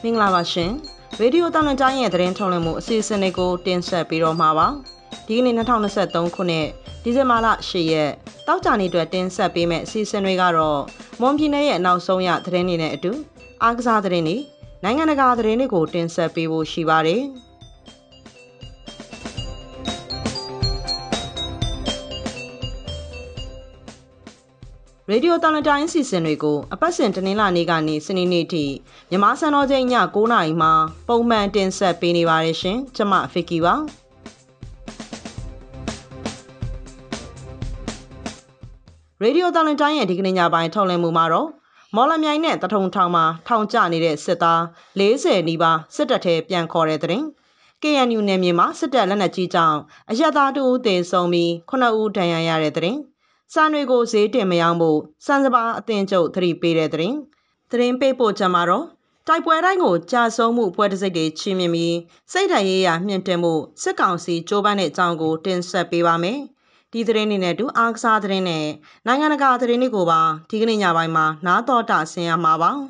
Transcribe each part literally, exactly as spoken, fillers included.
မင်္ဂလာပါရှင်ရေဒီယိုတောင်နဲ့တိုင်းရဲ့သတင်းထုတ်လွှင့်မှုအစီအစဉ်လေးကိုတင်ဆက်ပြီးတော့မှာပါဒီကနေ့၂၀၂၃ခုနှစ်ဒီဇင်ဘာလ၈ရက်တောက်ကြနေ့အတွက်တင်ဆက်ပေးမယ့်အစီအစဉ်တွေကတော့မွန်ပြည်နယ်ရဲ့နောက်ဆုံးရသတင်းတွေနဲ့အတူအားကစားသတင်းတွေနိုင်ငံတကာသတင်းတွေကိုတင်ဆက်ပေးဖို့ရှိပါတယ်ရေဒီယိုတောင်တိုင်းအစီအစဉ်တွေကိုအပတ်စဉ်တနင်္လာနေ့ကနေစနေနေ့ထိမြန်မာစံတော်ချိန်ည၉နာရီမှာပုံမှန်တင်ဆက်ပေးနေပါတယ်ရှင်။ကျွန်မဖီကီပါ။ရေဒီယိုတောင်တိုင်းရဲ့ဒီကနေ့ညပိုင်းထုတ်လွှင့်မှုမှာတော့မော်လမြိုင်နဲ့တထုံထောင်မှာထောင်ကျနေတဲ့စစ်သား၄၀နီးပါးစစ်တပ်ထဲပြန်ခေါ်တဲ့တဲ့။ K N U နယ်မြေမှာစစ်တပ်လက်နက်ကြီးကြောင့်အရက်သားတဦးသေဆုံးပြီးခုနှစ်ဦးဒဏ်ရာရတဲ့တဲ့။စံတွေကိုဈေးတင်မရောင်းဖို့စံစပါအသင်းချုပ်သတိပေးတဲ့တဲ့။သတင်းပေးပို့ချက်မှာတော့တိုက်ပွဲတိုင်းကိုကြာဆုံးမှုပွဲတစ်စိတ်တွေချီးမြှင့်ပြီးစိတ်ဓာတ်ရေးရာမြင့်တင်မှုစစ်ကောင်စီကြိုးပမ်းတဲ့အကြောင်းကိုတင်ဆက်ပေးပါမယ်။ဒီသတင်းတွေနဲ့အတူအားကစားသတင်းနဲ့နိုင်ငံတကာသတင်းတွေကိုပါဒီကနေ့ညပိုင်းမှာနားတော်တာဆင်ရမှာပါ။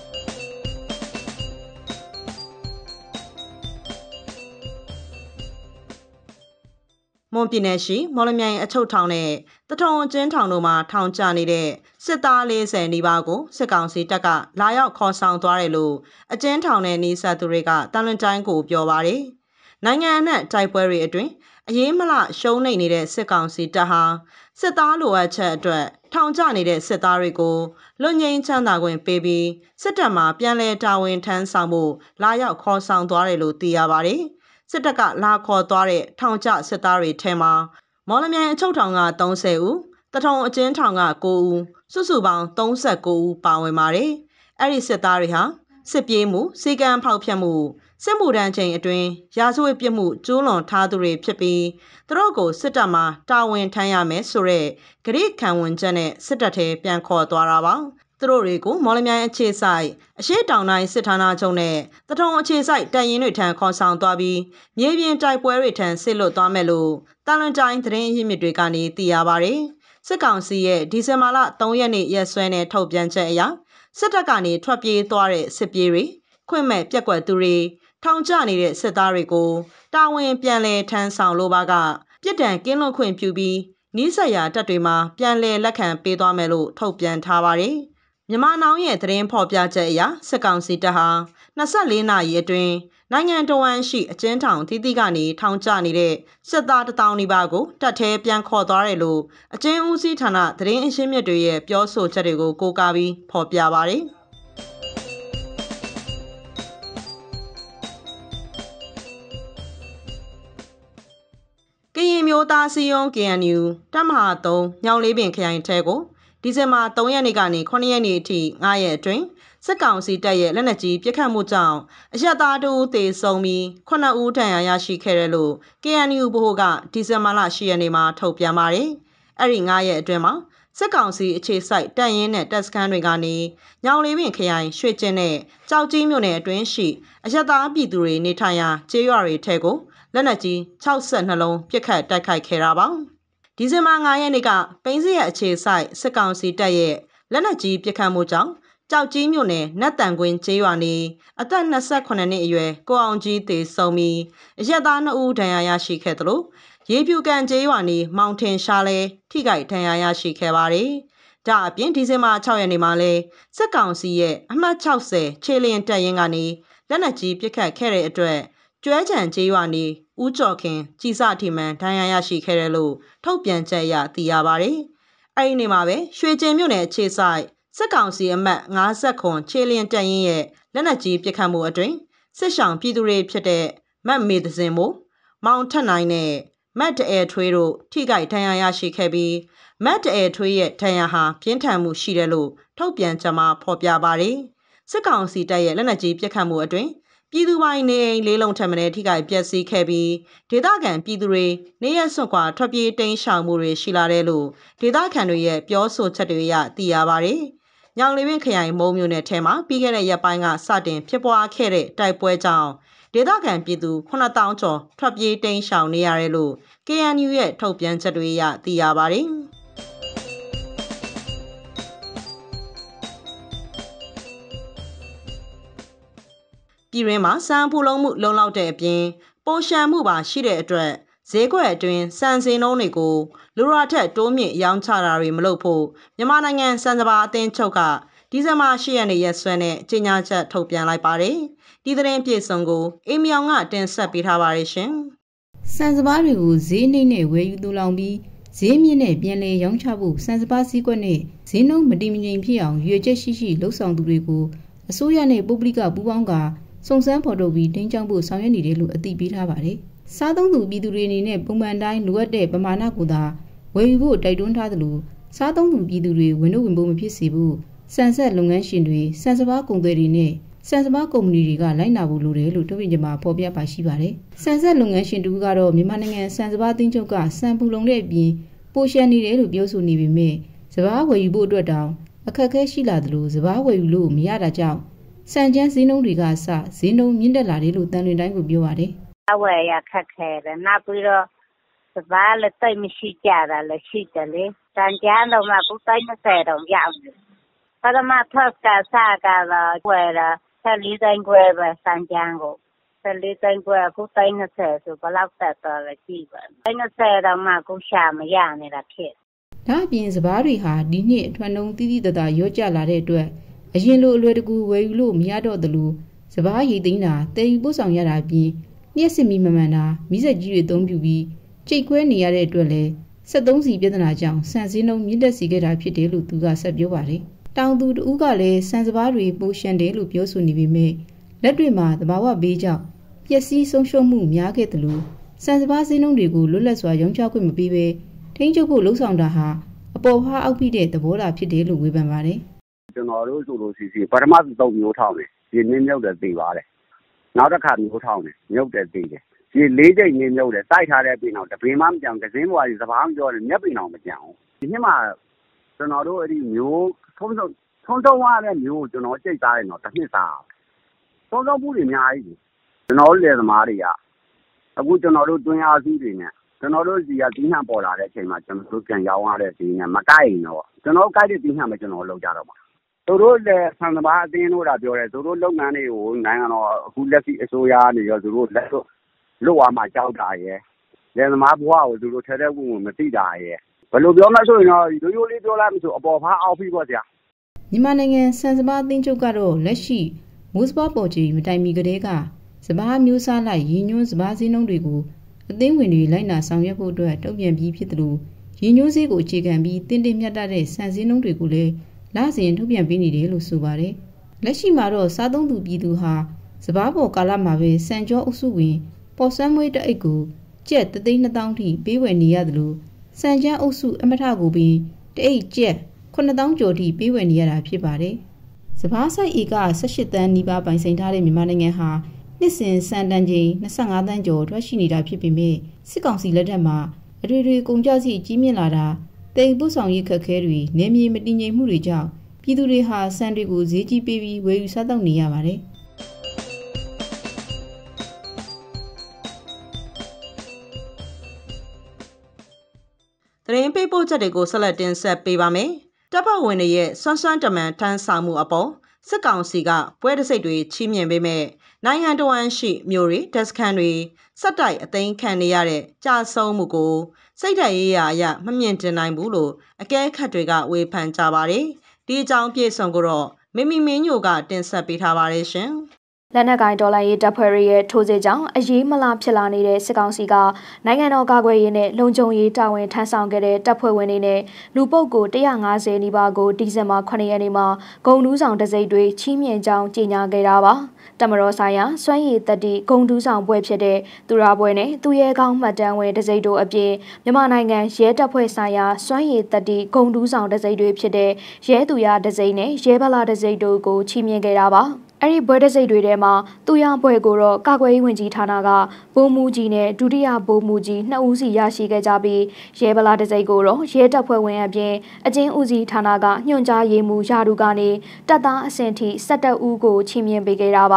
မွန်ပြည်နယ်ရှိမော်လမြိုင်အချုပ်ထောင်နဲ့တထုံအကျဉ်းထောင်တို့မှာထောင်ကျနေတဲ့စစ်သား၄၀နီးပါးကိုစစ်ကောင်စီတပ်ကလာရောက်ခေါ်ဆောင်သွားတယ်လို့အကျဉ်းထောင်နဲ့နေဆက်သူတွေကတန်လွင်တိုင်းကိုပြောပါတယ်။နိုင်ငံအနှံ့တိုက်ပွဲတွေအတွင်းအရေးမလရှုံးနေနေတဲ့စစ်ကောင်စီတပ်ဟာစစ်သားလိုအပ်ချက်အတွက်ထောင်ကျနေတဲ့စစ်သားတွေကိုလွတ်ငြိမ်းချမ်းသာခွင့်ပေးပြီးစစ်တပ်မှပြန်လည်တာဝန်ထမ်းဆောင်မှုလာရောက်ခေါ်ဆောင်သွားတယ်လို့သိရပါတယ်။စစ်တပ်ကလာခေါ်သွားတဲ့ထောင်ကျစစ်သားတွေထဲမှာမော်လမြိုင်အချုပ်ထောင်က၃၀ဦးတထုံအကျဉ်းထောင်က၉ဦးစုစုပေါင်း၃၉ဦးပါဝင်ပါတယ်။အဲ့ဒီစစ်သားတွေဟာစစ်ပြေးမှုစီကံဖောက်ဖျက်မှုစစ်မှုထမ်းချိန်အတွင်းရာဇဝတ်ပြစ်မှုကျူးလွန်ထားသူတွေဖြစ်ပြီးသူတို့ကိုစစ်တပ်မှတာဝန်ထမ်းရမယ်ဆိုတဲ့ဂရိခံဝန်ချက်နဲ့စစ်တပ်ထဲပြန်ခေါ်သွားတာပါ။သူတို့တွေကိုမော်လမြိုင်အခြေဆိုင်အရှိတောင်တိုင်းစစ်ဌာနချုပ်နဲ့တထုံအခြေဆိုင်တပ်ရင်းတွေထံခေါ်ဆောင်သွားပြီးမြေပြင်တိုက်ပွဲတွေထံဆစ်လွတ်သွားမယ်လို့တန်လွင်တိုင်းသတင်းရင်းမြစ်တွေကနေသိရပါတယ်။စစ်ကောင်စီရဲ့ဒီဇင်ဘာလ၃ရက်နေ့ရက်စွဲနဲ့ထုတ်ပြန်ချက်အရစစ်တပ်ကနေထွက်ပြေးသွားတဲ့စစ်ပြေးတွေခွင့်မဲ့ပြက်ကွက်သူတွေထောင်ကျနေတဲ့စစ်သားတွေကိုတာဝန်ပြန်လည်ထမ်းဆောင်လိုပါကပြစ်ဒဏ်ကင်းလွတ်ခွင့်ပြုပြီးနီးစပ်ရာတပ်တွေမှာပြန်လည်လက်ခံပေးသွားမယ်လို့ထုတ်ပြန်ထားပါတယ်။မြန်မာနောင်ရဲ့သတင်းဖော်ပြချက်အရစစ်ကောင်စီတပ်ဟာ၂၄နာရီအတွင်းနိုင်ငံတော်ဝန်ရှိအကျဉ်းထောင်သီးသီးကနေထောင်ကျနေတဲ့စစ်သားတထောင်နီးပါးကိုတပ်ထဲပြန်ခေါ်သွားတယ်လို့အကျဉ်းဦးစီးဌာနသတင်းအရှင်းမြစ်တွေရဲ့ပြောဆိုချက်တွေကိုကိုးကားပြီးဖော်ပြပါတယ်။ကရင်မျိုးသားစီယုံ K N U တပ်မဟာ၃ညောင်လေးပင်ခရိုင်ထဲကိုဒီဇင်ဘာ၃ရက်နေ့ကနေခုနှစ်ရက်နေ့အထိ၅ရက်အတွင်းစစ်ကောင်စီတပ်ရဲ့လက်နက်ကြီးပစ်ခတ်မှုကြောင့်အရက်သားတဦးသေဆုံးပြီးခုနှစ်ဦးဒဏ်ရာရရှိခဲ့တယ်လို့ K N U ဗဟိုကဒီဇင်ဘာလ၈ရက်နေ့မှာထုတ်ပြန်ပါတယ်။အဲ့ဒီ၅ရက်အတွင်းမှာစစ်ကောင်စီအခြေစိုက်တပ်ရင်းနဲ့တပ်စခန်းတွေကနေညောင်လေးပင်ခရိုင်ရွှေကျင်းနဲ့ကြောက်ကြီးမြို့နယ်အတွင်းရှိအရက်သားပြည်သူတွေနေထိုင်ရာကျေးရွာတွေထဲကိုလက်နက်ကြီး၆၂လုံးပစ်ခတ်တိုက်ခိုက်ခဲ့တာပါ။ဒီဇင်ဘာ၅ရက်နေ့ကပိန်းစရအခြေစိုက်စစ်ကောင်စီတပ်ရဲ့လက်နက်ကြီးပစ်ခတ်မှုကြောင့်ကြောက်ကြီးမြို့နယ်နတ်တန်ကွင်းကျေးရွာနေအသက်၂၈နှစ်အရွယ်ကိုအောင်ကြီးသေဆုံးပြီးအရက်သား၂ဦးဒဏ်ရာရရှိခဲ့သလိုရေပြူကန်ကျေးရွာနေမောင်ထင်ရှားလဲထိခိုက်ဒဏ်ရာရရှိခဲ့ပါတယ်။ဒါအပြင်ဒီဇင်ဘာ၆ရက်နေ့မှာလဲစစ်ကောင်စီရဲ့အမှတ်၆၀ခြေလျင်တပ်ရင်းကနေလက်နက်ကြီးပစ်ခတ်ခဲ့တဲ့အတွက်ကျွဲချံကျေးရွာနေဦးကျော်ခင်ကြီးစထီမန်ဒဏ်ရာရရှိခဲ့တယ်လို့ထုတ်ပြန်ချက်အရသိရပါတယ်။အဲဒီနေ့မှာပဲရွှေကျင်းမြို့နယ်အခြေဆိုင်စစ်ကောင်စီအမှတ်၅၇ခြေလျင်တပ်ရင်းရဲ့လက်နက်ကြီးပစ်ခတ်မှုအတွင်းစစ်ဆောင်ပြည်သူတွေဖြစ်တဲ့မတ်မေသစင်မို့မောင်ထက်နိုင်နဲ့မတ်တအဲထွေးတို့ထိခိုက်ဒဏ်ရာရရှိခဲ့ပြီးမတ်တအဲထွေးရဲ့ဒဏ်ရာဟာပြင်းထန်မှုရှိတယ်လို့ထုတ်ပြန်ချက်မှာဖော်ပြပါတယ်။စစ်ကောင်စီတပ်ရဲ့လက်နက်ကြီးပစ်ခတ်မှုအတွင်းပြည်သူပိုင်းနေအိမ်လေးလုံးထပ်မံထိခိုက်ပျက်စီးခဲ့ပြီးဒေသခံပြည်သူတွေနေရစွန့်ခွာထွက်ပြေးတိမ်းရှောင်မှုတွေရှိလာတယ်လို့ဒေသခံတွေရဲ့ပြောဆိုချက်တွေအရသိရပါတယ်။ညောင်လေးပင်ခရိုင်မုံမြို့နယ်ထဲမှာပြီးခဲ့တဲ့ရက်ပိုင်းကစတင်ဖြစ်ပွားခဲ့တဲ့တိုက်ပွဲကြောင့်ဒေသခံပြည်သူခုနှစ်သောင်းကျော်ထွက်ပြေးတိမ်းရှောင်နေရတယ်လို့ K N U ရဲ့ထုတ်ပြန်ချက်တွေအရသိရပါတယ်။ပြည်တွင်းမှာစံဖူလုံးမှုလုံလောက်တဲ့အပြင်ပိုရှံမှုပါရှိတဲ့အတွက်ဈေးကွက်အတွင်းစံစင်းနှုန်းတွေကိုလူရထက်တိုးမြင့်ရောင်းချတာတွေမလုပ်ဖို့မြန်မာနိုင်ငံစံစပါအသင်းချုပ်ကဒီဇင်ဘာ၈ရက်နေ့ရက်စွဲနဲ့ကြေညာချက်ထုတ်ပြန်လိုက်ပါတယ်။ဒီသတင်းပြေဆုံးကိုအေးမြောင်ကတင်ဆက်ပေးထားပါတယ်ရှင်။စံစပါတွေကိုဈေးနှိမ့်နဲ့ဝယ်ယူသူလောင်ပြီးဈေးမြင့်နဲ့ပြန်လည်ရောင်းချဖို့စံစပါစည်းကွက်နဲ့ဈေးနှုန်းမတည်မငြိမ်ဖြစ်အောင်ရွေချက်ရှိရှိလှုပ်ဆောင်သူတွေကိုအစိုးရနဲ့ပုဂ္ဂလိကပူးပေါင်းကစုံစမ်းဖော်ထုတ်ပြီးတင်းကျပ်ဖို့ဆောင်ရွက်နေတယ်လို့အသိပေးထားပါတယ်။စားသုံးသူပြည်သူတွေအနေနဲ့ပုံမှန်တိုင်းလိုအပ်တဲ့ပမာဏကိုသာဝယ်ယူဖို့တိုက်တွန်းထားသလိုစားသုံးသူပြည်သူတွေဝင်လို့ဝင်ဖို့မဖြစ်စေဘူးစံဆက်လုပ်ငန်းရှင်တွေစံစပါကုန်သည်တွေနဲ့စံစပါကုမ္ပဏီတွေကလိုက်နာဖို့လိုတယ်လို့ထုတ်ပြန်ကြမှာဖော်ပြပါရှိပါတယ်။စံဆက်လုပ်ငန်းရှင်တူကတော့မြန်မာနိုင်ငံစံစပါအသင်းချုပ်ကစံပူလုံတဲ့အပြင်ပိုရှန်နေတယ်လို့ပြောဆိုနေပေမဲ့စပါးဝယ်ယူဖို့အတွက်တောင်အခက်အခဲရှိလာသလိုစပါးဝယ်ယူလို့မရတာကြောင့်စံကျန်းဈေးနှုန်းတွေကစဈေးနှုန်းမြင့်တက်လာတယ်လို့တန်လွင်တိုင်းကပြောပါတယ်။အဝယ်ရခက်ခဲတယ်။နောက်ပြီးတော့စပါးလည်းတိတ်မရှိကြတာလည်းရှိတယ်လေ။စံကျန်းတော့မှကိုယ်တိုင်း၂၀တောင်ရောက်တယ်။ပထမထပ်ကစားကတော့ဝယ်တာ၁၄သိန်းခွဲပဲစံကျန်းကို၁၄သိန်းခွဲအခုတိုင်း၂၀ဆိုဘယ်လောက်တက်သွားလဲကြည့်ပါတိုင်း၂၀တောင်မှကိုရှာမရနေတာဖြစ်ဒါအပြင်စပါးတွေဟာဒီနှစ်အထွန်းနှုံးတိတိတသာရော့ကျလာတဲ့အတွက်အရင်လိုအလွယ်တကူဝယ်ယူလို့မရတော့သလိုစပါးရည်သိမ်းတာတည်ယူပို့ဆောင်ရတာအပြင်လျှက်စစ်မီမမှန်တာမိစက်ကြီးတွေအသုံးပြုပြီးကြိတ်ခွဲနေရတဲ့အတွက်လည်းစက်သုံးစီပြဿနာကြောင့်စံစည်းနှုန်းမြင့်တက်စေခဲ့တာဖြစ်တယ်လို့သူကဆက်ပြောပါတယ်တောင်သူတဦးကလည်းစံစပါးတွေပိုရှန်တယ်လို့ပြောဆိုနေပေမဲ့လက်တွေမှာသဘာဝဘေးကြောင့်ပျက်စီးဆုံးရှုံးမှုများခဲ့တယ်လို့စံစပါးစည်းနှုန်းတွေကိုလွတ်လပ်စွာရောင်းချခွင့်မပေးဘဲထိန်းချုပ်ဖို့လှုံ့ဆော်တာဟာအပေါ်ဟာအောက်ပြီးတဲ့သဘောထားဖြစ်တယ်လို့ဝေဖန်ပါတယ်ကျွန်တော်တို့ဆိုလို့ရှိစီပထမသုံးမျိုးထောင်းတယ်ဒီနင်းမြုပ်တယ်သိပါတယ်နောက်တစ်ခါမျိုးထောင်းတယ်မြုပ်တယ်သိတယ်ဒီလေးချိန်နင်းမြုပ်တယ်စိုက်ထားတဲ့ပင်အောင်တပင်မှမကြောင်ကစင်းဘွားကြီးစဘာမှပြောတယ်မျက်ပင်အောင်မကြောင်ဒီနှစ်မှာကျွန်တော်တို့အဲ့ဒီမျိုးထုံးထုံးထုံးထုံးရတဲ့မျိုးကျွန်တော်ကြိတ်သားတယ်နော်တစ်နှစ်သားထုံးထုံးမှုတွေအများကြီးကျွန်တော်တို့လယ်သမားတွေကအခုကျွန်တော်တို့တွင်းအားစုတွေနဲ့ကျွန်တော်တို့စီကတီးနှံပေါ်လာတဲ့အချိန်မှာကျွန်တော်တို့ပြန်ရောင်းရတဲ့ဒီနဲ့မကိုက်ရင်တော့ကျွန်တော်ကိုက်တဲ့တီးနှံပဲကျွန်တော်လုပ်ကြတော့မှာသူတို့လည်းဆန်စပါးအသင်းတို့တာပြောတယ်သူတို့လုပ်ငန်းတွေကိုနိုင်ငံတော်အခုလက်ရှိအစိုးရနေရောသူတို့လက်လို့လွတ်သွားမှကြောက်တာရယ်လယ်သမားဘဝကိုသူတို့ထဲထဲဝင်ဝင်မသိတာရယ်ဘယ်လိုပြောမှဆိုရင်တော့ရိုးရိုးလေးပြောလိုက်မှဆိုအပေါ်ဖားအောက်ပြီးပေါ့ဗျာမြန်မာနိုင်ငံစံစပါးအသင်းချုပ်ကတော့လက်ရှိမိုးစပါးပေါ်ကြီးမတိုင်မီကတည်းကစပါးမျိုးစားလိုက်ရည်ညွှန်းစပါးစည်းနှုန်းတွေကိုအသင်းဝင်တွေလိုက်နာဆောင်ရွက်ဖို့အတွက်တုံ့ပြန်ပြီးဖြစ်သလိုရည်ညွှန်းစည်းကိုအခြေခံပြီးတင်းတင်းမြတ်တဲ့စံစည်းနှုန်းတွေကိုလည်းလစဉ်ထုတ်ပြန်ပေးနေတယ်လို့ဆိုပါတယ်။လက်ရှိမှာတော့စားသုံးသူပြည်သူဟာစပါးပေါ်ကာလမှာပဲစံကြောအုပ်စုဝင်ပေါ်ဆန်းမွေးတအိတ်ကိုကျပ်တစ်သိန်းနှစ်သောင်းထိပေးဝယ်နေရတယ်လို့စံကျန်းအုပ်စုအမထကိုပင်တအိတ်ကျပ်ခုနှစ်သောင်းကျော်ထိပေးဝယ်နေရတာဖြစ်ပါတယ်။စပါးဆိုင်ဧက၁၈တန်းနီးပါးပိုင်ဆိုင်ထားတဲ့မြန်မာနိုင်ငံဟာနှစ်စဉ်စံတန်ချိန်၂၅တန်းကျော်ထွက်ရှိနေတာဖြစ်ပေမဲ့စစ်ကောင်စီလက်ထက်မှာအထွေထွေကုန်ကျစရိတ်ကြီးမြင့်လာတာတိမ်ပုဆောင်ရေးခက်ခဲတွေနေမြေမတည်ငြိမ်မှုတွေကြောင့်ပြည်သူတွေဟာစံတွေကိုဈေးကြီးပေးပြီးဝယ်ယူစားသုံးနေရပါတယ်။သတင်းပေးပို့ချက်တွေကိုဆက်လက်တင်ဆက်ပေးပါမယ်။တပ်ဖွဲ့ဝင်တွေရဲ့ဆွမ်းဆွမ်းတမန်ထမ်းဆောင်မှုအပေါ်စစ်ကောင်စီကပွဲတစိတ်တွေချီးမြှင့်ပေးမဲ့နိုင်ငံတော်ဝန်ရှိမြို့တွေဒက်စခန်တွေစက်တိုက်အသိမ်းခံနေရတဲ့ကြာဆုံးမှုကိုစိတ်ဓာတ်ရေးရာအရမမြင့်တင်နိုင်ဘူးလို့အကဲခတ်တွေကဝေဖန်ကြပါတယ်။ဒီအကြောင်းပြည့်စုံကိုတော့မမီမင်းညိုကတင်ဆက်ပေးထားပါတယ်ရှင်။လက်နက်ကိုင်ဒေါ်လာရေးတပ်ဖွဲ့ရဲ့ထိုးစစ်ကြောင့်အရေးမလားဖြစ်လာနေတဲ့စစ်ကောင်စီကနိုင်ငံတော်ကာကွယ်ရေးနဲ့လုံခြုံရေးတာဝန်ထမ်းဆောင်ခဲ့တဲ့တပ်ဖွဲ့ဝင်တွေနဲ့လူပုဂ္ဂိုလ်၁၅၀နီးပါးကိုဒီဇင်ဘာခုနှစ်ရက်နေ့မှာဂုံတူးဆောင်တစိမ့်တွေချီးမြှင့်ကြောင်းကြေညာခဲ့တာပါတမတော်ဆိုင်ရာစွမ်းရည်တက်တီဂုံတူးဆောင်ပွဲဖြစ်တဲ့သူရပွဲနဲ့သူရဲကောင်းမှတ်တမ်းဝင်တစိမ့်တို့အပြင်မြန်မာနိုင်ငံရဲတပ်ဖွဲ့ဆိုင်ရာစွမ်းရည်တက်တီဂုံတူးဆောင်တစိမ့်တွေဖြစ်တဲ့ရဲသူရတစိမ့်နဲ့ရဲဘလာတစိမ့်တို့ကိုချီးမြှင့်ခဲ့တာပါအဲ့ဒီဘွဲတစိတ်တွေထဲမှာသူရဘွဲကိုတော့ကာကွယ်ရေးဝန်ကြီးဌာနကဗိုလ်မှူးကြီးနဲ့ဒုတိယဗိုလ်မှူးကြီးနှစ်ဦးစီရရှိခဲ့ကြပြီးရဲဗလာတစိတ်ကိုတော့ရဲတပ်ဖွဲ့ဝင်အပြင်အကျဉ်းဦးစီးဌာနကညွှန်ကြားရေးမှူးယာဒူကနေတပ်သားအဆင့်ထိ၁၁ဦးကိုချီးမြှင့်ပေးခဲ့တာပါ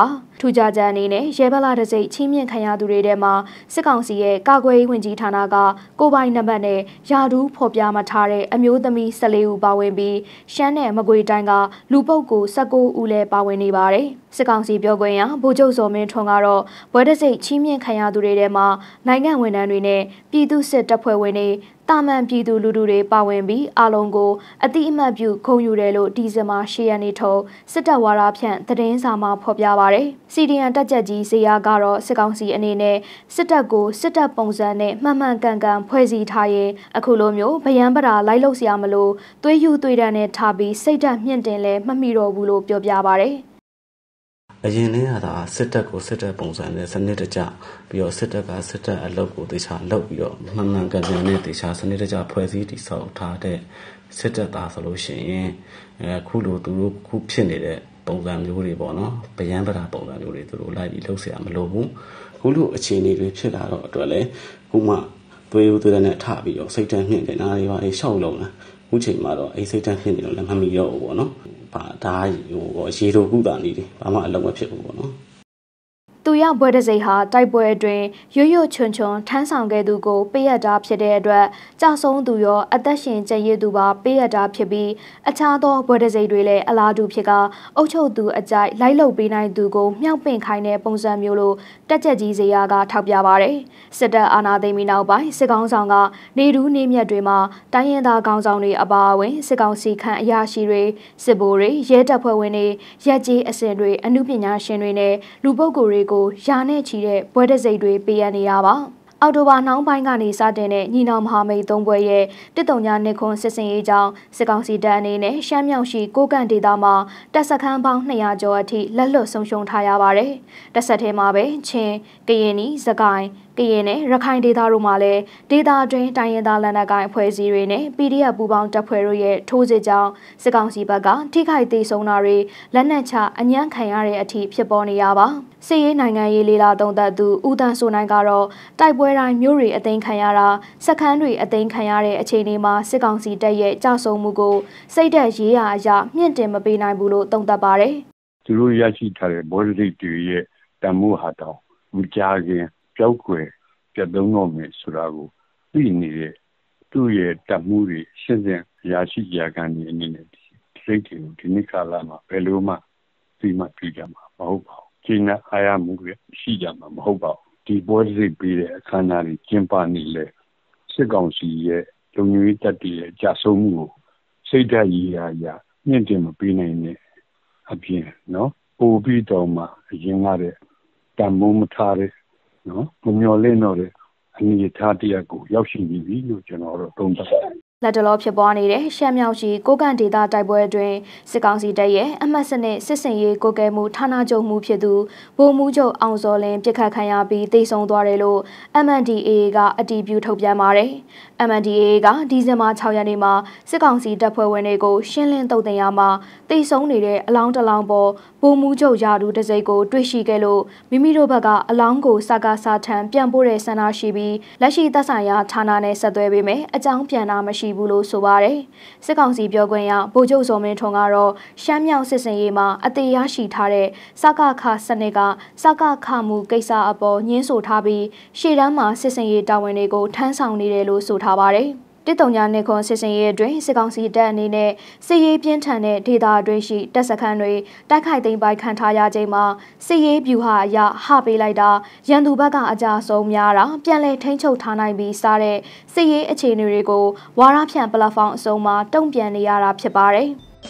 ထူးခြားချက်အနေနဲ့ရဲဘလာတစိတ်ချင်းမြင့်ခံရသူတွေထဲမှာစစ်ကောင်စီရဲ့ကာကွယ်ရေးဝန်ကြီးဌာနကကိုပိုင်နံပါတ်နဲ့ယာဒူးဖော်ပြမထားတဲ့အမျိုးသမီး၁၄ဦးပါဝင်ပြီးရှမ်းနဲ့မကွေတိုင်းကလူပုတ်ကို၁၉ဦးလည်းပါဝင်နေပါတယ်။စစ်ကောင်စီပြောခွင့်ရဗိုလ်ချုပ်စောမင်းထွန်းကတော့ဘွဲတစိတ်ချင်းမြင့်ခံရသူတွေထဲမှာနိုင်ငံဝန်ထမ်းတွေနဲ့ပြည်သူစစ်တပ်ဖွဲ့ဝင်တွေတာမန်ပြည်သူလူထုတွေပါဝင်ပြီးအလုံးကိုအတိအမှတ်ပြုဂုဏ်ယူတယ်လို့ဒီဇင်ဘာ၈ရက်နေ့ထုတ်စစ်တပ်ဝါဒဖြန့်သတင်းစာမှာဖော်ပြပါရယ်။စီဒီအန်တက်ချက်ကြီးဇေယျကတော့စစ်ကောင်စီအနေနဲ့စစ်တပ်ကိုစစ်တပ်ပုံစံနဲ့မှန်မှန်ကန်ကန်ဖွဲ့စည်းထားရင်အခုလိုမျိုးဗယံပရာလိုက်လို့စရာမလိုသွေးယူသွေးတန်းနဲ့ထားပြီးစိတ်ဓာတ်မြင့်တင်လဲမမိတော့ဘူးလို့ပြောပြပါရယ်။အရင်တည်းကသာစစ်တပ်ကိုစစ်တပ်ပုံစံနဲ့စနစ်တကျပြီးတော့စစ်တပ်ကစစ်တပ်အလုပ်ကိုတေချာလုပ်ပြီးတော့မှန်မှန်ကန်ကန်နဲ့တေချာစနစ်တကျဖွဲ့စည်းတည်ဆောက်ထားတဲ့စစ်တပ်သားဆိုလို့ရှိရင်အခုလိုသူတို့ခုဖြစ်နေတဲ့ပုံစံမျိုးတွေပေါ့နော်ဗယံပရာပုံစံမျိုးတွေသူတို့လိုက်ပြီးလုပ်เสียမလို့ဘူးအခုလိုအခြေအနေတွေဖြစ်လာတော့အတွက်လဲခုမှသွေးရိုးသွေးနဲ့ထပြီးတော့စိတ်တန်းမြင့်နေတာတွေပါလေရှောက်လုံးလားအခုချိန်မှာတော့အဲ့စိတ်တန်းမြင့်နေတော့လည်းမမီတော့ဘူးပေါ့နော်ဘာဒါဟိုရေတို့ကုတာနေတယ်ဘာမှအလုံးမဖြစ်ဘူးပေါ့နော်သူရဘွဲတစိဟာတိုက်ပွဲအတွင်းရွရွချွန်ချွန်ထမ်းဆောင်ခဲ့သူကိုပေးရတာဖြစ်တဲ့အတွက်ကြာဆုံးသူရောအသက်ရှင်ကျရည်သူပါပေးရတာဖြစ်ပြီးအခြားသောဘွဲတစိတွေလည်းအလားတူဖြစ်ကအုပ်ချုပ်သူအကြိုက်လိုက်လုပ်ပေးနိုင်သူကိုမြောက်ပင့်ခိုင်းတဲ့ပုံစံမျိုးလိုတက်ချက်ကြီးစေရကထောက်ပြပါရယ်စစ်တပ်အာဏာသိမ်းပြီးနောက်ပိုင်းစစ်ကောင်ဆောင်ကနေဒူးနေမြက်တွေမှာတိုင်းရင်းသားကောင်ဆောင်တွေအပါအဝင်စစ်ကောင်စီခန့်အရာရှိတွေစစ်ဗိုလ်တွေရဲတပ်ဖွဲ့ဝင်တွေရက်ကြီးအစင်တွေအမှုပညာရှင်တွေနဲ့လူပုဂ္ဂိုလ်တွေကိုရာနဲ့ချီတဲ့ဘွဲတစိတွေပေးရနေရပါအော်တိုဘာနှောင်းပိုင်းကနေစတင်တဲ့ညီနောင်မဟာမိတ်သုံးဘွဲရဲ့တစ်တုံညာနှစ်ခွန်းစစ်စင်ရေးကြောင်းစစ်ကောင်စီတပ်အနေနဲ့ရှမ်းမြောက်ရှိကိုကန့်ဒေသမှာတပ်စခန်းပေါင်း၂၀၀ကျော်အထိလက်လွတ်ဆုံးရှုံးထားရပါတယ်။တပ်ဆက်ထဲမှာပဲချင်းကရင်နီစကိုင်းကရင်နဲ့ရခိုင်ဒေသတို့မှာလည်းဒေသအတွင်းတိုင်းရင်းသားလက်နက်ကိုင်အဖွဲ့အစည်းတွေနဲ့ ပီဒီအက် ပူးပေါင်းတပ်ဖွဲ့တို့ရဲ့ထိုးစစ်ကြောင်းစစ်ကောင်စီဘက်ကထိခိုက်သေးဆုံးတာတွေလက်နက်ချအညံ့ခံရတဲ့အထိဖြစ်ပေါ်နေရပါစစ်ရေးနိုင်ငံရေးလေးလာတုံးသက်သူဦးတန်းစိုးနိုင်ကတော့တိုက်ပွဲတိုင်းမျိုးတွေအသိမ်းခံရတာစခန်းတွေအသိမ်းခံရတဲ့အခြေအနေမှာစစ်ကောင်စီတပ်ရဲ့ကြောက်ဆုံးမှုကိုစိတ်သက်ရေးရာအရာမြင့်တင်မပေးနိုင်ဘူးလို့တုံ့သက်ပါတယ်သူတို့ရရှိထားတဲ့ဘောဓိတွေရဲ့တန်မိုးဟာတောင်မကြခင်ကြောက်ွယ်ပြတ်သုံးတော့မယ်ဆိုတာကိုသိနေတဲ့သူ့ရဲ့တမှုတွေရှင်းရှင်းရရှိကြခံနေအနေနဲ့စိတ်တွေကိုဒီနေ့ကာလမှာဘယ်လိုမှသိမှပြကြမှာမဟုတ်ပါဘူး။ကျင်းနဲ့အားရမှုတွေရှိကြမှာမဟုတ်ပါဘူး။ဒီဘောဓိပေးတဲ့အခမ်းအနားတွေကျင်းပနေလေစစ်ကောင်စီရဲ့လုံခြုံရေးတပ်တွေရဲ့ကြာဆုံးမှုကိုစိတ်ဓာတ်ရေးရာရာမြင့်တင်မပေးနိုင်တဲ့အပြင်နော်ပို့ပြီးတော့မှအရင်ကတဲ့တန်မိုးမထားတဲ့နော်မမျော်လင့်တော့တဲ့အနေအထားတရားကိုရောက်ရှိနေပြီလို့ကျွန်တော်တို့သုံးသပ်ပါတယ်လက်တလောဖြစ်ပွားနေတဲ့ရှမ်းမြောက်ရှိကိုကန့်ဒေသတိုက်ပွဲအတွင်းစစ်ကောင်စီတပ်ရဲ့အမှတ်စနစ်စစ်စင်ရေးကိုကဲမှုဌာနချုပ်မှုဖြစ်သူဗိုလ်မှူးချုပ်အောင်စောလင်းပြစ်ခတ်ခံရပြီးတိုက်ဆုံသွားတယ်လို့ M N D A A ကအတည်ပြုထုတ်ပြန်ပါတယ်။ M N D A A ကဒီဇင်ဘာ၆ရက်နေ့မှာစစ်ကောင်စီတပ်ဖွဲ့ဝင်တွေကိုရှင်းလင်းတုံ့ပြန်ရမှာတိုက်ဆုံနေတဲ့အလောင်းတစ်လောင်းပေါ်ဗိုလ်မှူးချုပ်ရာထူးတစိမ့်ကိုတွေ့ရှိခဲ့လို့မိမိတို့ဘက်ကအလောင်းကိုစကားစာထံပြန်ပို့တဲ့ဆန္ဒရှိပြီးလက်ရှိသက်ဆိုင်ရာဌာနနဲ့ဆက်သွယ်ပေးမယ်အကြောင်းပြန်တာမရှိဘူးလို့ဆိုပါတယ်။စစ်ကောင်စီပြောခွင့်ရဗိုလ်ချုပ်စောမင်းထွန်းကတော့ရှမ်းမြောက်စစ်စင်ရေးမှာအသေးရရှိထားတဲ့စကခစနစ်ကစကခမှုကိစ္စအပေါ်ညှင်းဆိုထားပြီးရှေ့တန်းမှာစစ်စင်ရေးတာဝန်တွေကိုထမ်းဆောင်နေတယ်လို့ဆိုထားပါတယ်။တစ်တုံညာနှစ်ခွန်စစ်စင်ရေးအတွင်းစစ်ကောင်စီတပ်အနေနဲ့စစ်ရေးပြင်းထန်တဲ့ဒေသအတွင်းရှိတပ်စခန်းတွေတိုက်ခိုက်သိမ်းပိုက်ခံထားရချိန်မှာစစ်ရေးဗျူဟာအရဟပေးလိုက်တာရန်သူဘက်ကအကြဆုံးများတာပြန်လည်ထိန်းချုပ်ထားနိုင်ပြီးစားတဲ့စစ်ရေးအခြေအနေတွေကိုဝါရဖြန့်ပလက်ဖောင်းအစုံမှာတုံ့ပြန်နေရတာဖြစ်ပါတယ်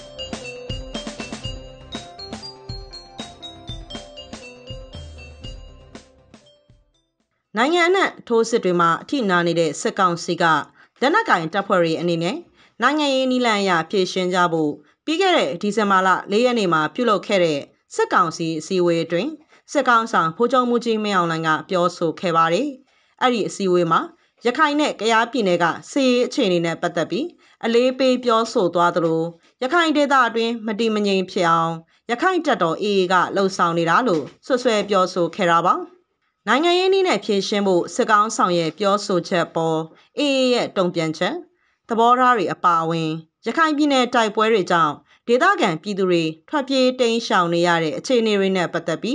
နိုင်ငံအနှံ့ထိုးစစ်တွေမှာအထိနာနေတဲ့စစ်ကောင်စီကလက်နက်ကင်တပ်ဖွဲ့တွေအနေနဲ့နိုင်ငံရေးနည်းလမ်းအရဖြည့်ရှင်းကြဖို့ပြီးခဲ့တဲ့ဒီဇင်ဘာလ၄ရက်နေ့မှာပြုလုပ်ခဲ့တဲ့စစ်ကောင်စီအစည်းအဝေးအတွင်းစစ်ကောင်ဆောင်ဗိုလ်ချုပ်မှုကြီးမင်းအောင်လှိုင်ကပြောဆိုခဲ့ပါတယ်။အဲ့ဒီအစည်းအဝေးမှာရခိုင်နဲ့ကယားပြည်နယ်ကစစ်ရေးအခြေအနေနဲ့ပတ်သက်ပြီးအလေးပေးပြောဆိုသွားသလိုရခိုင်ဒေသအတွင်းမတည်မငြိမ်ဖြစ်အောင်ရခိုင်တပ်တော် A A ကလှုံ့ဆော်နေတာလို့ဆွဆွဲပြောဆိုခဲ့တာပါ။နိုင်ငံရေးနည်းနဲ့ဖြည့်ရှင်းဖို့စစ်ကောင်ဆောင်ရဲ့ပြောဆိုချက်ပေါ် A A ရဲ့တုံ့ပြန်ချက်သဘောထားတွေအပါအဝင်ရခိုင်ပြည်နယ်တိုက်ပွဲတွေကြောင့်ဒေသခံပြည်သူတွေထွက်ပြေးတိမ်းရှောင်နေရတဲ့အခြေအနေတွေနဲ့ပတ်သက်ပြီး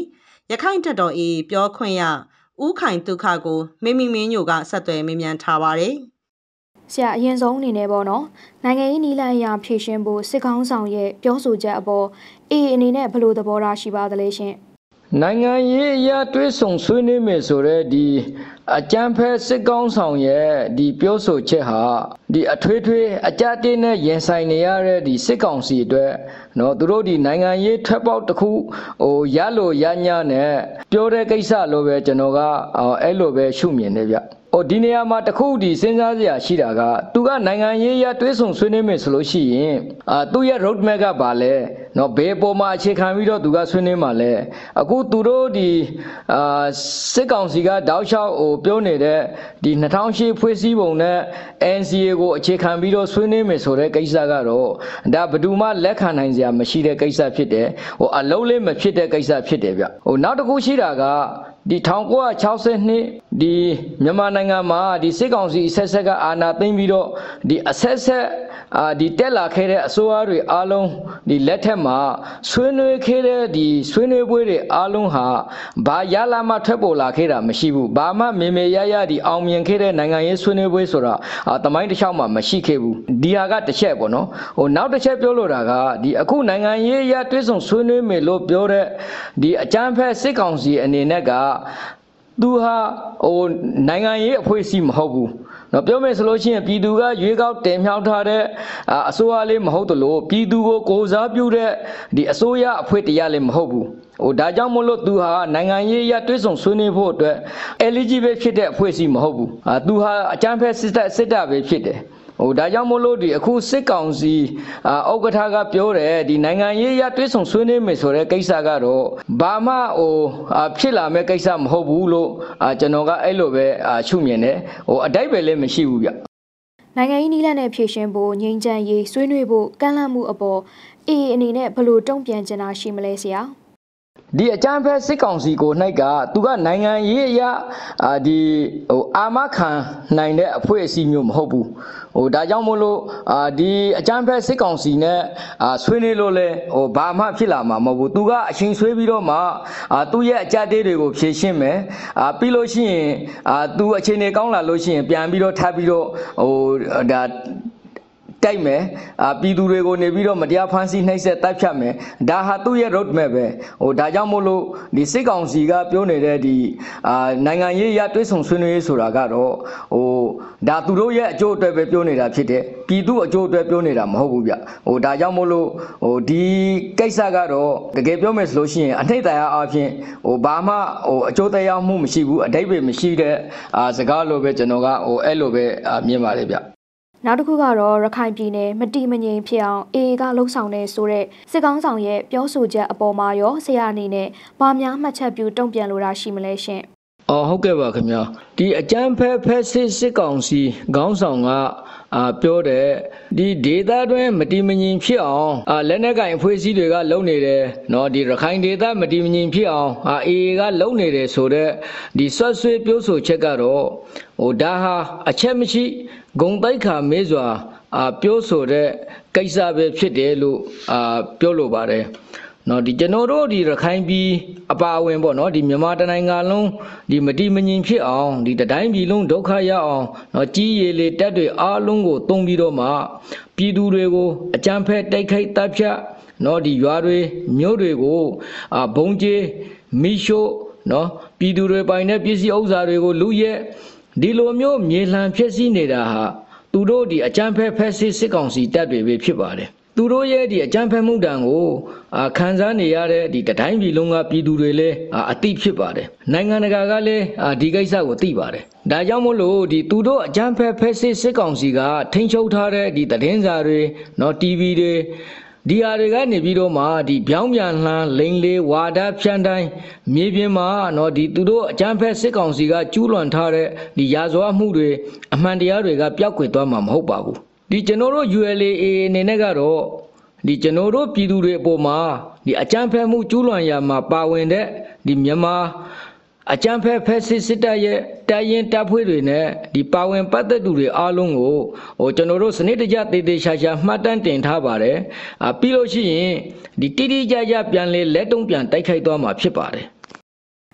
ရခိုင်တပ်တော် အေး ပြောခွင့်ရဦးခိုင်ဒုက္ခကိုမိမိမင်းညိုကဆက်သွယ်မေးမြန်းထားပါတယ်ဆရာအရင်ဆုံးအနေနဲ့ပေါ့နော်နိုင်ငံရေးနည်းလမ်းအရာဖြည့်ရှင်းဖို့စစ်ကောင်းဆောင်ရဲ့ပြောဆိုချက်အပေါ်အေးအနေနဲ့ဘယ်လိုသဘောထားရှိပါသလဲရှင်နိုင်ငံရေးအရာတွေးဆုံဆွေးနွေးမယ်ဆိုတဲ့ဒီအကြမ်းဖက်စစ်ကောင်းဆောင်ရဲ့ဒီပြောဆိုချက်ဟာဒီအထွေထွေအကြအတင်းနဲ့ရင်ဆိုင်နေရတဲ့ဒီစစ်ကောင်စီအတွက်နော်သူတို့ဒီနိုင်ငံရေးထွက်ပေါက်တစ်ခုဟိုရလို့ရညာနဲ့ပြောတဲ့ကိစ္စလို့ပဲကျွန်တော်ကအဲ့လိုပဲရှုမြင်နေဗျဟိုဒီနေရာမှာတခုဒီစဉ်းစားစရာရှိတာကသူကနိုင်ငံရေးရတွေးဆုံဆွေးနွေးမယ်ဆိုလို့ရှိရင်အာသူရဲ့ road map ကပါလဲနော်ဘယ်ပေါ်မှာအခြေခံပြီးတော့သူကဆွေးနွေးမှာလဲအခုသူတို့ဒီအာစစ်ကောင်စီကတောက်လျှောက်ဟိုပြောနေတဲ့ဒီ၂၀၀၈ဖွဲ့စည်းပုံနဲ့ N C A ကိုအခြေခံပြီးတော့ဆွေးနွေးမယ်ဆိုတဲ့ကိစ္စကတော့ဒါဘယ်သူမှလက်ခံနိုင်စရာမရှိတဲ့ကိစ္စဖြစ်တယ်ဟိုအလုံးလေးမဖြစ်တဲ့ကိစ္စဖြစ်တယ်ဗျဟိုနောက်တစ်ခုရှိတာကဒီ၁၉၆၂ဒီမြန်မာနိုင်ငံမှာဒီစစ်ကောင်စီအဆက်ဆက်ကအာဏာသိမ်းပြီးတော့ဒီအဆက်ဆက်အာဒီတက်လာခဲ့တဲ့အစိုးရတွေအားလုံးဒီလက်ထက်မှာဆွေးနွေးခဲ့တဲ့ဒီဆွေးနွေးပွဲတွေအားလုံးဟာဘာရလာမှထွက်ပေါ်လာခဲ့တာမရှိဘူးဘာမှမေမေရရဒီအောင်မြင်ခဲ့တဲ့နိုင်ငံရေးဆွေးနွေးပွဲဆိုတာတမိုင်းတစ်လျှောက်မှာမရှိခဲ့ဘူးဒီဟာကတစ်ချက်ပေါ့နော်ဟိုနောက်တစ်ချက်ပြောလို့တာကဒီအခုနိုင်ငံရေးရတွဲဆုံဆွေးနွေးမယ်လို့ပြောတဲ့ဒီအကြမ်းဖက်စစ်ကောင်စီအနေနဲ့ကသူဟာဟိုနိုင်ငံရေးအဖွဲ့အစည်းမဟုတ်ဘူးနော်ပြောမယ်ဆိုလို့ရှိရင်ပြည်သူကရွေးကောက်တင်မြှောက်ထားတဲ့အစိုးရလေးမဟုတ်တလို့ပြည်သူကိုကိုယ်စားပြုတဲ့ဒီအစိုးရအဖွဲ့တရားလေးမဟုတ်ဘူးဟိုဒါကြောင့်မို့လို့သူဟာနိုင်ငံရေးရတွဲဆောင်ဆွေးနွေးဖို့အတွက် eligible ဖြစ်တဲ့အဖွဲ့အစည်းမဟုတ်ဘူးအာသူဟာအကြမ်းဖက်စစ်တပ်စစ်တပ်ပဲဖြစ်တယ်ဟိုဒါကြောင့်မို့လို့ဒီအခုစစ်ကောင်စီအာဥက္ကဋ္ဌကပြောတယ်ဒီနိုင်ငံရေးရတွဲဆောင်ဆွေးနွေးမယ်ဆိုတဲ့ကိစ္စကတော့ဘာမှဟိုဖြစ်လာမဲ့ကိစ္စမဟုတ်ဘူးလို့အာကျွန်တော်ကအဲ့လိုပဲအာရှုမြင်တယ်ဟိုအတိုက်ပဲလည်းမရှိဘူးဗျနိုင်ငံရေးနည်းလမ်းနဲ့ဖြည့်ရှင်ဖို့ငြိမ်းချမ်းရေးဆွေးနွေးဖို့ကန့်လန့်မှုအပေါ်အေးအနေနဲ့ဘယ်လိုတုံ့ပြန်ချင်တာရှိမလဲဆရာဒီအကြမ်းဖက်စစ်ကောင်စီကို၌ကသူကနိုင်ငံရေးအရာအာဒီဟိုအာမခံနိုင်တဲ့အဖွဲ့အစည်းမျိုးမဟုတ်ဘူးဟိုဒါကြောင့်မို့လို့အာဒီအကြမ်းဖက်စစ်ကောင်စီနဲ့အာဆွေးနွေးလို့လဲဟိုဘာမှဖြစ်လာမှာမဟုတ်ဘူးသူကအချိန်ဆွေးပြီးတော့မှအာသူ့ရဲ့အကြက်တေးတွေကိုဖြည့်ရှင်းမယ်အာပြီးလို့ရှိရင်အာသူအချိန်တွေကောင်းလာလို့ရှိရင်ပြန်ပြီးတော့ထပ်ပြီးတော့ဟိုဒါတိုက်မယ်အာပြည်သူတွေကိုနေပြီးတော့မတရားဖမ်းဆီးနှိပ်စက်တပ်ဖြတ်မယ်ဒါဟာသူ့ရဲ့ road map ပဲဟိုဒါကြောင့်မို့လို့ဒီစစ်ကောင်စီကပြောနေတဲ့ဒီအာနိုင်ငံရေးရတွဲဆောင်ဆွေးနွေးရေးဆိုတာကတော့ဟိုဒါသူတို့ရဲ့အကျိုးအတွက်ပဲပြောနေတာဖြစ်တယ်ပြည်သူအကျိုးအတွက်ပြောနေတာမဟုတ်ဘူးဗျဟိုဒါကြောင့်မို့လို့ဟိုဒီကိစ္စကတော့တကယ်ပြောမယ်ဆိုလို့ရှိရင်အနှိမ့်တရားအပြင်ဟိုဘာမှဟိုအကျိုးတရားမှုမရှိဘူးအတိတ်ပဲမရှိတဲ့အာစကားလိုပဲကျွန်တော်ကဟိုအဲ့လိုပဲမြင်ပါတယ်ဗျနောက်တစ်ခုကတော့ရခိုင်ပြည်နယ်မတိမငြိမ်ဖြစ်အောင်အေအေကလှုံ့ဆော်နေဆိုတဲ့စစ်ကောင်းဆောင်ရဲ့ပြောဆိုချက်အပေါ်မှာရောဆရာအနေနဲ့ဘာများမှတ်ချက်ပြုတုံ့ပြန်လိုတာရှိမလဲရှင်။အော်ဟုတ်ကဲ့ပါခင်ဗျာ။ဒီအကြမ်းဖက်ဖက်စစ်စစ်ကောင်စီခေါင်းဆောင်ကအာပြောတဲ့ဒီဒေသတွင်းမတိမငြိမ်ဖြစ်အောင်အာလက်နက်ကင်အဖွဲ့အစည်းတွေကလုံနေတယ်နော်ဒီရခိုင်ဒေသမတိမငြိမ်ဖြစ်အောင်အာအေအေကလုံနေတယ်ဆိုတော့ဒီဆွတ်ဆွေးပြောဆိုချက်ကတော့ဟိုဒါဟာအချက်မရှိဂုံတိုက်ခါမေးစွာအာပြောဆိုတဲ့ကိစ္စပဲဖြစ်တယ်လို့အာပြောလိုပါတယ်နော်ဒီကျွန်တော်တို့ဒီရခိုင်ပြည်အပါအဝင်ပေါ့နော်ဒီမြန်မာတိုင်းနိုင်ငံလုံးဒီမတိမငြိမ်ဖြစ်အောင်ဒီတိုင်းပြည်လုံးဒုက္ခရအောင်နော်ကြီးရည်လေတက်တွေအားလုံးကိုတုံးပြီးတော့မှပြည်သူတွေကိုအကြမ်းဖက်တိုက်ခိုက်တပ်ဖြတ်နော်ဒီရွာတွေမြို့တွေကိုအာဘုံကျဲမိရှို့နော်ပြည်သူတွေပိုင်တဲ့ပစ္စည်းဥစ္စာတွေကိုလူရဲ့ဒီလိုမျိုးမြေလှန်ဖြစ်စည်းနေတာဟာသူတို့ဒီအကြမ်းဖက်ဖက်စစ်စစ်ကောင်စီတပ်တွေပဲဖြစ်ပါတယ်သူတို့ရဲ့ဒီအကြမ်းဖက်မှုတံကိုခံစားနေရတဲ့ဒီတိုင်းပြည်လုံးကပြည်သူတွေလည်းအသိဖြစ်ပါတယ်နိုင်ငံတကာကလည်းဒီကိစ္စကိုသိပါတယ်ဒါကြောင့်မို့လို့ဒီသူတို့အကြမ်းဖက်ဖက်စစ်စစ်ကောင်စီကထိန်းချုပ်ထားတဲ့ဒီသတင်းစာတွေနော် တီဗီ တွေဒီဟာတွေကနေပြီးတော့မှဒီပြောင်းပြန်လှန်လိန်လေးဝါဒဖြန့်တိုင်းမြေပြင်မှာနော်ဒီသူတို့အကြမ်းဖက်စစ်ကောင်စီကကျူးလွန်ထားတဲ့ဒီရာဇဝတ်မှုတွေအမှန်တရားတွေကပျောက်ကွယ်သွားမှာမဟုတ်ပါဘူးဒီကျွန်တော်တို့ U L A အနေနဲ့ကတော့ဒီကျွန်တော်တို့ပြည်သူတွေအပေါ်မှာဒီအကြမ်းဖက်မှုကျူးလွန်ရာမှာပါဝင်တဲ့ဒီမြန်မာအကြမ်းဖက်ဖက်စစ်စစ်တပ်ရဲ့တပ်ရင်းတပ်ဖွဲ့တွေနဲ့ဒီပါဝင်ပတ်သက်သူတွေအားလုံးကိုဟိုကျွန်တော်တို့စနစ်တကျတည်တည်ရှာရှာမှတ်တမ်းတင်ထားပါတယ်။အာပြီးလို့ရှိရင်ဒီတိတိကျကျပြန်လေလက်တုံးပြန်တိုက်ခိုက်သွားမှာဖြစ်ပါတယ်။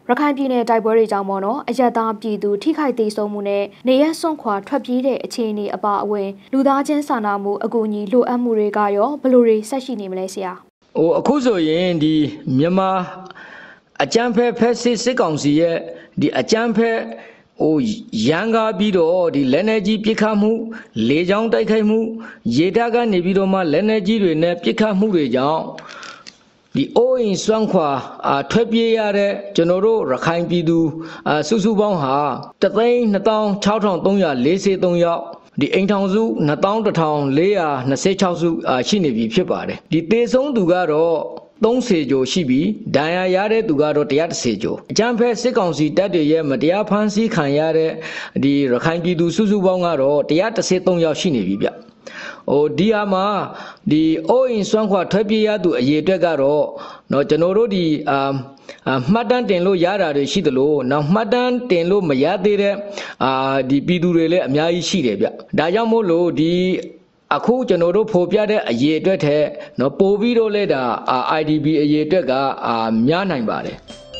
ရခိုင်ပြည်နယ်တိုက်ပွဲတွေကြောင့်ပေါ့နော်အယက်သားပြည်သူထိခိုက်ဒေဆုံးမှုနဲ့နေရစွန့်ခွာထွက်ပြေးတဲ့အခြေအနေအပါအဝင်လူသားချင်းစာနာမှုအကူအညီလိုအပ်မှုတွေကရောဘယ်လိုတွေဆက်ရှိနေမလဲဆရာဟိုအခုဆိုရင်ဒီမြန်မာအကြမ်းဖက်ဖက်စစ်စစ်ကောင်စီရဲ့ဒီအကြမ်းဖက်ဟိုရန်ကားပြီးတော့ဒီလက်နေကြီးပြစ်ခတ်မှုလေကြောင်းတိုက်ခိုက်မှုရေတပ်ကနေပြီးတော့မှလက်နေကြီးတွေနဲ့ပြစ်ခတ်မှုတွေကြောင့်ဒီအိုးအိမ်စွန့်ခွာအာထွက်ပြေးရတဲ့ကျွန်တော်တို့ရခိုင်ပြည်သူအာစုစုပေါင်းဟာတသိန်းနှစ်သောင်းခြောက်ထောင်သုံးရာလေးဆယ်သုံးယောက်ဒီအိမ်ထောင်စုနှစ်သောင်းတစ်ထောင်လေးရာနှစ်ဆယ်ခြောက်စုအာရှိနေပြီဖြစ်ပါတယ်ဒီသေဆုံးသူကတော့သုံးဆယ်ကျော်ရှိပြီးဒဏ်ရာရတဲ့သူကတော့တစ်ရာတစ်ဆယ်ကျော်အကြမ်းဖက်စစ်ကောင်စီတပ်တွေရဲ့မတရားဖမ်းဆီးခံရတဲ့ဒီရခိုင်ပြည်သူစုစုပေါင်းကတော့တစ်ရာတစ်ဆယ်သုံးယောက်ရှိနေပြီဗျဟိုဒီဟာမှာဒီအိုးအိမ်စွန့်ခွာထွက်ပြေးရသူအရေအတွက်ကတော့เนาะကျွန်တော်တို့ဒီအာမှတ်တမ်းတင်လို့ရတာတွေရှိသလိုနောက်မှတ်တမ်းတင်လို့မရသေးတဲ့အာဒီပြည်သူတွေလည်းအများကြီးရှိတယ်ဗျဒါကြောင့်မို့လို့ဒီအခုကျွန်တော်တို့ဖော်ပြတဲ့အရေအတွက်ထက်เนาะပို့ပြီးတော့လဲဒါ I D P အရေအတွက်ကအာများနိုင်ပါတယ်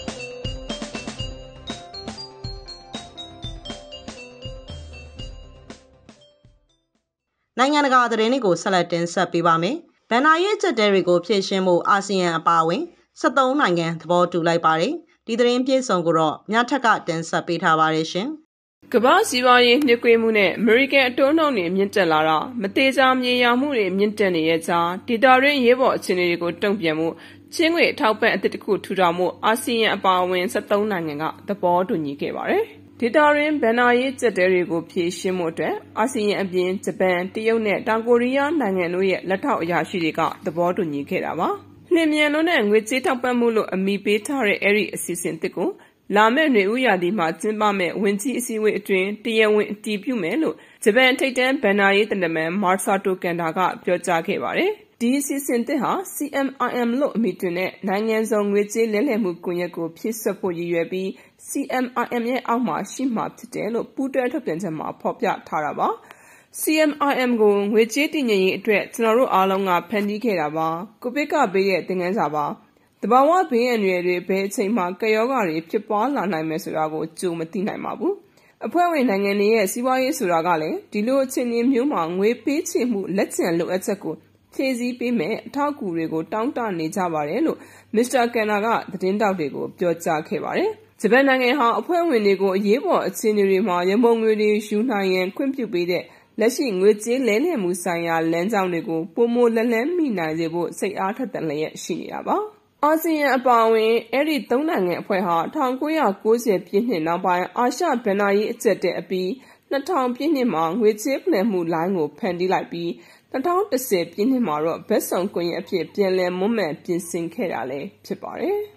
နိုင်ငံတကာသတင်းတွေကိုဆက်လက်တင်ဆက်ပေးပါမယ်။ဗန်နာရေးချက်တဲတွေကိုဖြည့်ရှင်းဖို့အာဆီယံအပါအဝင်ဆက်သုံးနိုင်ငံသဘောတူလိုက်ပါတယ်။ဒီသတင်းပြေဆုံးကိုတော့မြတ်ထက်ကတင်ဆက်ပေးထားပါတယ်ရှင်။ကမ္ဘာစီးပွားရေးနှိကွေးမှုနဲ့အမေရိကန်အတိုးနှုန်းတွေမြင့်တက်လာတာမသေးချာမြေယာမှုတွေမြင့်တက်နေတဲ့ကြားဒေတာရင်းရေးပေါ်အခြေအနေတွေကိုတုံ့ပြန်မှုချင်းငွေအထောက်ပံ့အသစ်တစ်ခုထူထောင်မှုအာဆီယံအပါအဝင်ဆက်သုံးနိုင်ငံကသဘောတူညီခဲ့ပါတယ်။ဒေတာရင်းဘန်နာရေးကျက်တဲတွေကိုဖြည့်ရှင်းမှုအတွက်အာဆီယံအပြင်ဂျပန်တရုတ်နဲ့တောင်ကိုရီးယားနိုင်ငံတို့ရဲ့လက်ထောက်အရာရှိတွေကသဘောတူညီခဲ့တာပါလျင်မြန်လို့နဲ့ငွေကြေးထောက်ပံ့မှုလို့အမိပေးထားတဲ့အဲ့ဒီအစီအစဉ်တစ်ကိုလာမယ့်နွေဦးရာသီမှာကျင်းပမယ့်ဝင်ကြီးအစည်းအဝေးအတွင်းတရားဝင်အတည်ပြုမယ်လို့ဂျပန်ထိပ်တန်းဘန်နာရေးတနမန်မာဆာတိုကန်တာကပြောကြားခဲ့ပါတယ်ဒီအစီအစဉ်တစ်ဟာ C M I M လို့အမည်တွင်တဲ့နိုင်ငံစုံငွေကြေးလဲလှယ်မှုကွန်ရက်ကိုဖြည့်ဆွတ်ဖို့ရည်ရွယ်ပြီး C M I M ရဲ့အောက်မှာရှိမှဖြစ်တယ်လို့ပူးတွဲထုတ်ပြန်ချက်မှာဖော်ပြထားတာပါ C M I M ကိုငွေကြေးတည်ငြိမ်ရေးအတွက်ကျွန်တော်တို့အားလုံးကဖန်တီးခဲ့တာပါကိုဗစ်ကဘေးရဲ့သင်ခန်းစာပါတဘာဝဘေးအန္တရာယ်တွေဘယ်အချိန်မှကရောဂါတွေဖြစ်ပွားလာနိုင်မယ်ဆိုတာကိုကြိုမသိနိုင်ပါဘူးအဖွဲ့ဝင်နိုင်ငံတွေရဲ့စီးပွားရေးဆိုတာကလည်းဒီလိုအခြေအနေမျိုးမှာငွေပေးချေမှုလက်ကျန်လိုအပ်ချက်ကိုဖြည့်ဆည်းပေးမယ်အထောက်အကူတွေကိုတောင်းတနေကြပါတယ်လို့မစ္စတာကန်နာကသတင်းတောက်တွေကိုပြောကြားခဲ့ပါတယ်ဂျပန်နိုင်ငံဟာအဖွဲ့ဝင်တွေကိုအရေးပေါ်အခြေအနေတွေမှာရမုံငွေတွေယူနိုင်ရန်ခွင့်ပြုပေးတဲ့လက်ရှိငွေကြေးလဲလှယ်မှုဆိုင်ရာလမ်းကြောင်းတွေကိုပုံမလက်လန်းမိနိုင်စေဖို့စိတ်အားထက်သန်လျက်ရှိနေတာပါအာဆီယံအပါအဝင်အဲ့ဒီသုံးနိုင်ငံအဖွဲ့ဟာ၁၉၉၀ပြည့်နှစ်နောက်ပိုင်းအာရှဘဏ္ဍာရေးအကျပ်တဲ့အပြီး၂၀၀၀ပြည့်နှစ်မှာငွေကြေးဖလှယ်မှုလိုင်းကိုဖန်တီးလိုက်ပြီး၂၀၁၀ပြည့်နှစ်မှာတော့ဘက်ဆောင်ကွန်ရက်အဖြစ်ပြန်လည်မွမ်းမံပြင်ဆင်ခဲ့တာလည်းဖြစ်ပါတယ်။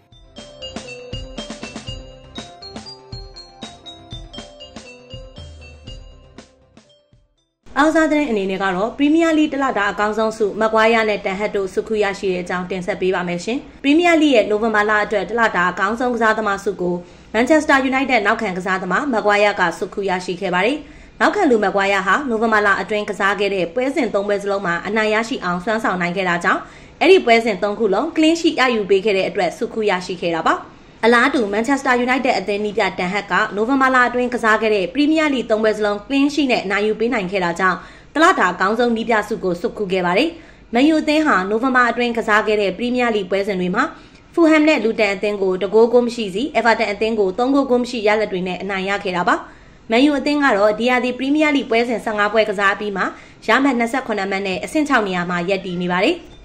အောက်စားတဲ့အနေနဲ့ကတော့ပရီးမီးယားလိတလတာအကောင်းဆုံးဆုမက်ကွာယာနဲ့တန်ဟတ်တို့ဆုခုရရှိတဲ့အကြောင်းတင်ဆက်ပေးပါမယ်ရှင်။ပရီးမီးယားလိရဲ့နိုဝင်ဘာလအတွက်တလတာအကောင်းဆုံးကစားသမားဆုကိုမန်ချက်စတာယူနိုက်တက်နောက်ခံကစားသမားမက်ကွာယာကဆုခုရရှိခဲ့ပါတယ်။နောက်ခံလူမက်ကွာယာဟာနိုဝင်ဘာလအတွင်းကစားခဲ့တဲ့ပွဲစဉ်သုံးပွဲစလုံးမှာအနိုင်ရရှိအောင်စွမ်းဆောင်နိုင်ခဲ့တာကြောင့်အဲ့ဒီပွဲစဉ်သုံးခုလုံး clean sheet ရယူပေးခဲ့တဲ့အတွက်ဆုခုရရှိခဲ့တာပါ။အလားတူမန်ချက်စတာယူနိုက်တက်အသင်းနီးပြတန်ဟတ်ကနိုဝင်ဘာလအတွင်းကစားခဲ့တဲ့ပရီးမီးယားလိသုံးပွဲစလုံး clean sheet နဲ့နိုင်ယူပေးနိုင်ခဲ့တာကြောင့်တလတာအကောင်းဆုံးနီးပြဆုကိုဆုခုခဲ့ပါတယ်။မန်ယူအသင်းဟာနိုဝင်ဘာအတွင်းကစားခဲ့တဲ့ပရီးမီးယားလိပွဲစဉ်တွေမှာဖူဟမ်နဲ့လူတန်အသင်းကိုတကိုးကိုမရှိစီအေဗာတန်အသင်းကိုသုံးကိုကိုမရှိရလက်တွေနဲ့အနိုင်ရခဲ့တာပါ။မန်ယူအသင်းကတော့ဒီယာဒီပရီးမီးယားလိပွဲစဉ်၁၅ပွဲကစားပြီးမှရမှတ်၂၈မှတ်နဲ့အဆင့်၆နေရာမှာရပ်တည်နေပါတယ်။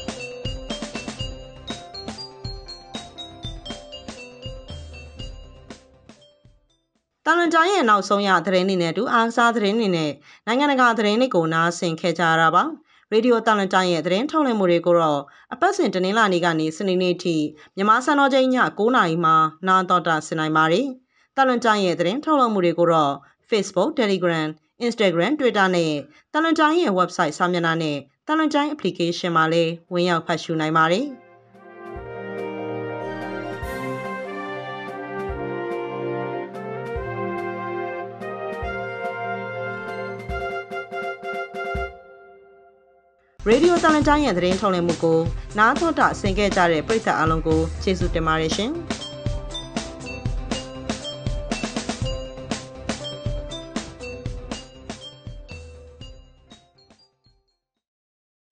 တလန်တိုင်းရဲ့နောက်ဆုံးရသတင်းတွေနဲ့အတူအားစားသတင်းတွေနဲ့နိုင်ငံတကာသတင်းတွေကိုနားဆင်ခဲ့ကြရတာပါရေဒီယိုတလန်တိုင်းရဲ့သတင်းထုတ်လွှင့်မှုတွေကိုတော့အပတ်စဉ်တနင်္လာနေ့ကနေစနေနေ့ထိမြန်မာစံတော်ချိန်ည၉နာရီမှနားတော်တာဆင်နိုင်ပါတယ်တလန်တိုင်းရဲ့သတင်းထုတ်လွှင့်မှုတွေကိုတော့ Facebook, Telegram, Instagram, Twitter နဲ့တလန်တိုင်းရဲ့ website စာမျက်နှာနဲ့တလန်တိုင်း application မှာလည်းဝင်ရောက်ဖတ်ရှုနိုင်ပါတယ်ရေဒီယိုတလန်တိုင်းရဲ့သတင်းထုတ်လွှင့်မှုကိုနားတော်တာဆင်ခဲ့ကြတဲ့ပရိသတ်အားလုံးကိုကျေးဇူးတင်ပါတယ်ရှင်။